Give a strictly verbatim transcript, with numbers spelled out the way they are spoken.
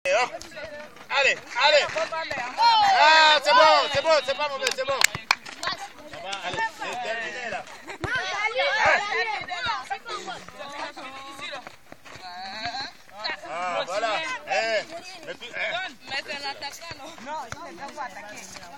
Allez, allez. Ah, c'est bon, c'est bon, c'est pas mauvais, c'est bon. Ça va, allez, c'est terminé là.